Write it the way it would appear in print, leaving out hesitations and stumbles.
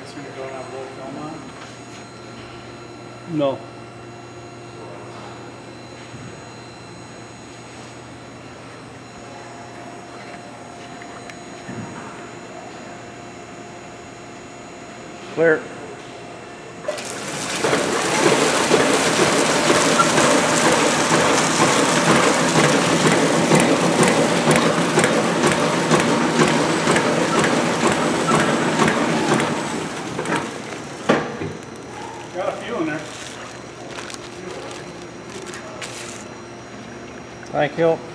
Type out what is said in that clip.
this one don't have roll film on? No. Clear. Got a few in there. Thank you.